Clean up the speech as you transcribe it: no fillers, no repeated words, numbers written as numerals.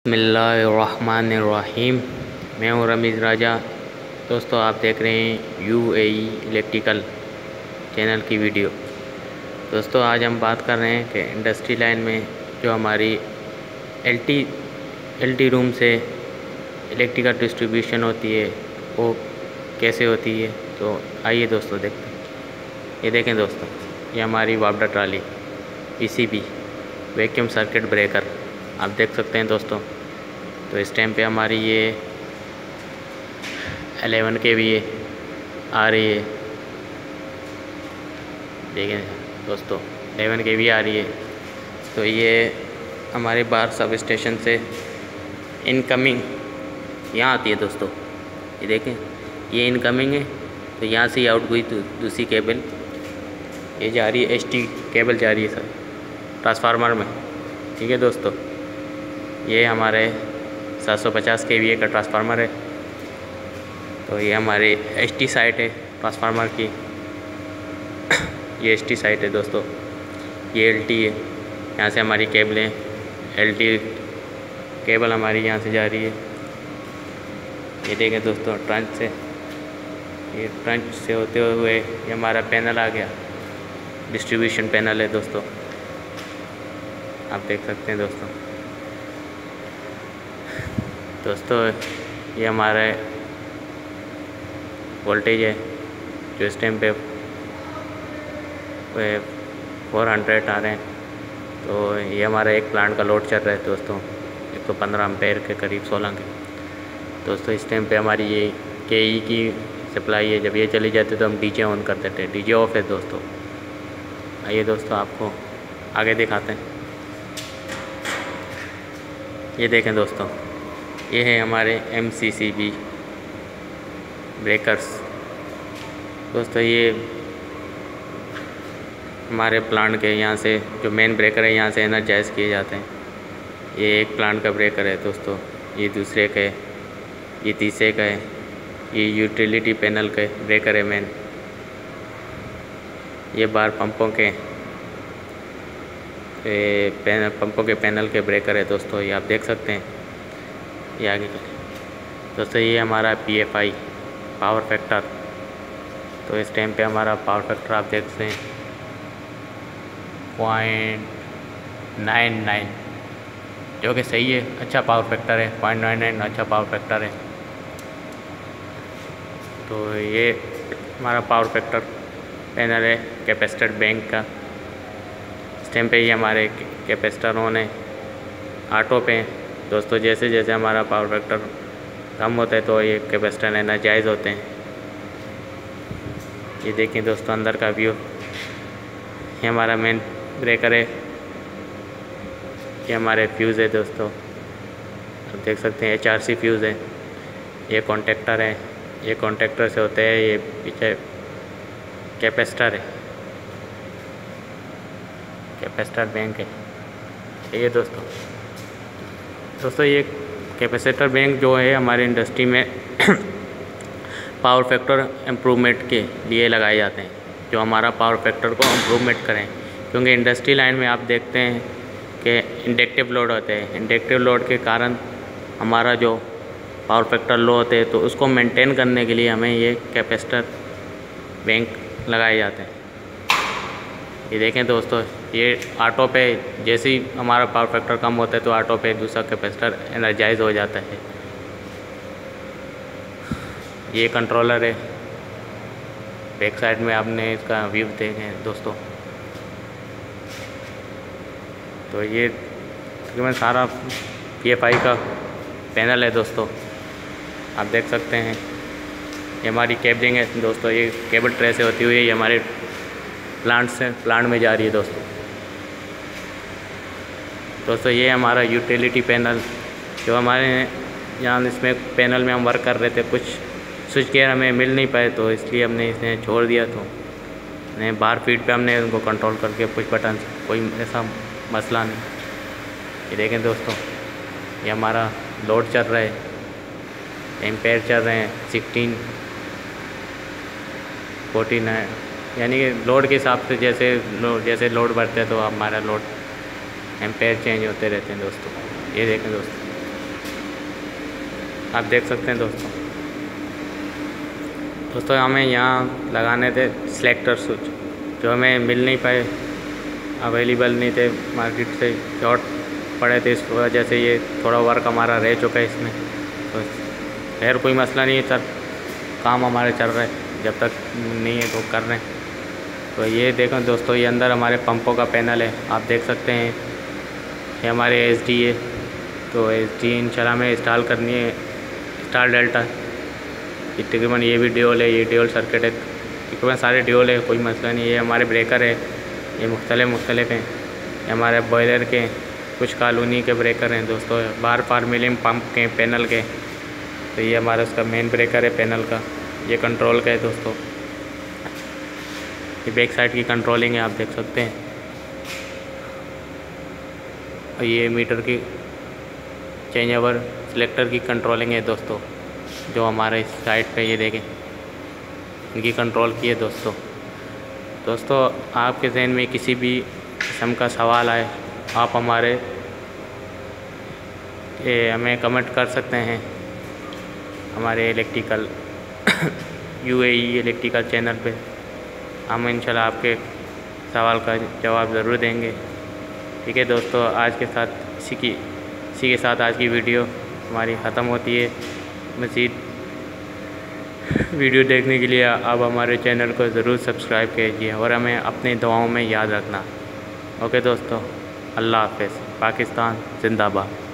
बिस्मिल्लाहिर्रहमानिर्रहीम। मैं हूँ रमीज़ राजा। दोस्तों, आप देख रहे हैं यूएई इलेक्ट्रिकल चैनल की वीडियो। दोस्तों, आज हम बात कर रहे हैं कि इंडस्ट्री लाइन में जो हमारी एलटी रूम से इलेक्ट्रिकल डिस्ट्रीब्यूशन होती है वो कैसे होती है। तो आइए दोस्तों देखते हैं। ये देखें दोस्तों, ये हमारी वापडा trolley PCB vacuum circuit breaker आप देख सकते हैं दोस्तों। तो इस टाइम पे हमारी ये 11 kVA आ रही है। देखें दोस्तों, 11 kVA आ रही है। तो ये हमारे बाहर सब स्टेशन से इनकमिंग यहाँ आती है दोस्तों। ये देखें, ये इनकमिंग है। तो यहाँ से आउट हुई तो दूसरी केबल ये जा रही है, एसटी केबल जा रही है सर ट्रांसफार्मर में। ठीक है दोस्तों, ये हमारे 750 kVA का ट्रांसफार्मर है। तो ये हमारी एसटी साइट है ट्रांसफार्मर की। ये एसटी साइट है दोस्तों, ये एलटी है। यहाँ से हमारी केबलें एलटी केबल हमारी यहाँ से जा रही है। ये देखें दोस्तों, ट्रंच से, ये ट्रंच से होते हुए ये हमारा पैनल आ गया, डिस्ट्रीब्यूशन पैनल है दोस्तों। आप देख सकते हैं दोस्तों, ये हमारा वोल्टेज है जो इस टाइम पे 400 आ रहे हैं। तो ये हमारा एक प्लांट का लोड चल रहा है दोस्तों, 115 एम्पेयर के करीब 16 के। दोस्तों, इस टाइम पे हमारी ये केई की सप्लाई है। जब ये चली जाती है तो हम डीजे ऑन कर देते हैं। डीजे ऑफ है दोस्तों। आइए दोस्तों, आपको आगे दिखाते हैं। ये देखें दोस्तों, ये है हमारे एमसीसीबी ब्रेकर्स दोस्तों। ये हमारे प्लांट के यहाँ से जो मेन ब्रेकर है यहाँ से एनर्जाइज किए जाते हैं। ये एक प्लांट का ब्रेकर है दोस्तों, ये दूसरे का है, ये तीसरे का है, ये यूटिलिटी पैनल का ब्रेकर है मेन। ये बार पंपों के पैनल के ब्रेकर है दोस्तों, ये आप देख सकते हैं। ये आगे दोस्तों, ये हमारा पीएफआई पावर फैक्टर। तो इस टाइम पे हमारा पावर फैक्टर आप देख सकते हैं 0.99, जो कि सही है, अच्छा पावर फैक्टर है। 0.99 अच्छा पावर फैक्टर है। तो ये हमारा पावर फैक्टर पैनल है कैपेसिटर बैंक का। इस टाइम पे ये हमारे कैपेसिटर ऑन है, ऑटो पे दोस्तों। जैसे जैसे हमारा पावर फैक्टर कम होता है तो ये कैपेसिटर एनर्जाइज होते हैं। ये देखें दोस्तों, अंदर का व्यू। ये हमारा मेन ब्रेकर है, ये हमारे फ्यूज़ है दोस्तों। आप देख सकते हैं एचआरसी फ्यूज़ है। ये कॉन्टेक्टर है, ये कॉन्टेक्टर से होते हैं। ये पीछे कैपेसिटर है, कैपेसिटर बैंक है। ठीक है दोस्तों, ये कैपेसिटर बैंक जो है हमारे इंडस्ट्री में पावर फैक्टर इम्प्रूवमेंट के लिए लगाए जाते हैं, जो हमारा पावर फैक्टर को इम्प्रूवमेंट करें। क्योंकि इंडस्ट्री लाइन में आप देखते हैं कि इंडक्टिव लोड होते हैं। इंडक्टिव लोड के कारण हमारा जो पावर फैक्टर लो होते हैं, तो उसको मेंटेन करने के लिए हमें ये कैपेसिटर बैंक लगाए जाते हैं। ये देखें दोस्तों, ये ऑटो पे जैसे ही हमारा पावर फैक्टर कम होता है तो ऑटो पे दूसरा कैपेसिटर एनर्जाइज हो जाता है। ये कंट्रोलर है, बैक साइड में आपने इसका व्यू देखें दोस्तों। तो ये तकरीबन सारा पीएफआई का पैनल है दोस्तों, आप देख सकते हैं। ये हमारी केबलिंग है दोस्तों, ये केबल ट्रे से होती हुई ये हमारे प्लांट में जा रही है दोस्तों। ये हमारा यूटिलिटी पैनल, जो हमारे यहाँ इसमें पैनल में हम वर्क कर रहे थे, कुछ स्विच गियर हमें मिल नहीं पाए तो इसलिए हमने इसे छोड़ दिया। तो बाहर फीड पे हमने उनको कंट्रोल करके पुश बटन, कोई ऐसा मसला नहीं। ये देखें दोस्तों, ये हमारा लोड चल रहा है, एम्पेयर चल रहे हैं 16, 49, यानी कि लोड के हिसाब से जैसे लोड बढ़ते हैं तो हमारा लोड एम्पेयर चेंज होते रहते हैं दोस्तों। ये देखें दोस्तों, आप देख सकते हैं दोस्तों। दोस्तों हमें यहाँ लगाने थे सिलेक्टर स्विच, जो हमें मिल नहीं पाए, अवेलेबल नहीं थे, मार्केट से शॉर्ट पड़े थे, इस वजह से ये थोड़ा वर्क हमारा रह चुका है इसमें। तो खैर कोई मसला नहीं है सर, काम हमारे चल रहा है, जब तक नहीं है तो कर रहे हैं। तो ये देखें दोस्तों, ये अंदर हमारे पंपों का पैनल है, आप देख सकते हैं। ये हमारे SD है, तो SD इंशाल्लाह में इंस्टॉल करनी है, स्टार डेल्टा। ये तकरीबन ये भी ड्यूल है, ये ड्यूल सर्किट है, तकरीबन सारे ड्यूल है, कोई मसला नहीं है। ये हमारे ब्रेकर है, ये मुख्तलिफ हैं। ये हमारे बॉयलर के, कुछ कॉलोनी के ब्रेकर हैं दोस्तों, बाहर फार्मिलियम पंप के पैनल के। तो ये हमारा उसका मेन ब्रेकर है पैनल का, ये कंट्रोल का है दोस्तों। ये बैक साइड की कंट्रोलिंग है, आप देख सकते हैं। और ये मीटर की चेंज ओवर सिलेक्टर की कंट्रोलिंग है दोस्तों, जो हमारे इस साइड पे ये देखें, इनकी कंट्रोल की है दोस्तों। दोस्तों आपके जहन में किसी भी किस्म का सवाल आए, आप हमें कमेंट कर सकते हैं हमारे इलेक्ट्रिकल UAE इलेक्ट्रिकल चैनल पे। हम इंशाल्लाह आपके सवाल का जवाब ज़रूर देंगे। ठीक है दोस्तों, इसी के साथ आज की वीडियो हमारी ख़त्म होती है। मज़ीद वीडियो देखने के लिए आप हमारे चैनल को ज़रूर सब्सक्राइब कीजिए और हमें अपनी दुआओं में याद रखना। ओके दोस्तों, अल्लाह हाफ़िज़। पाकिस्तान जिंदाबाद।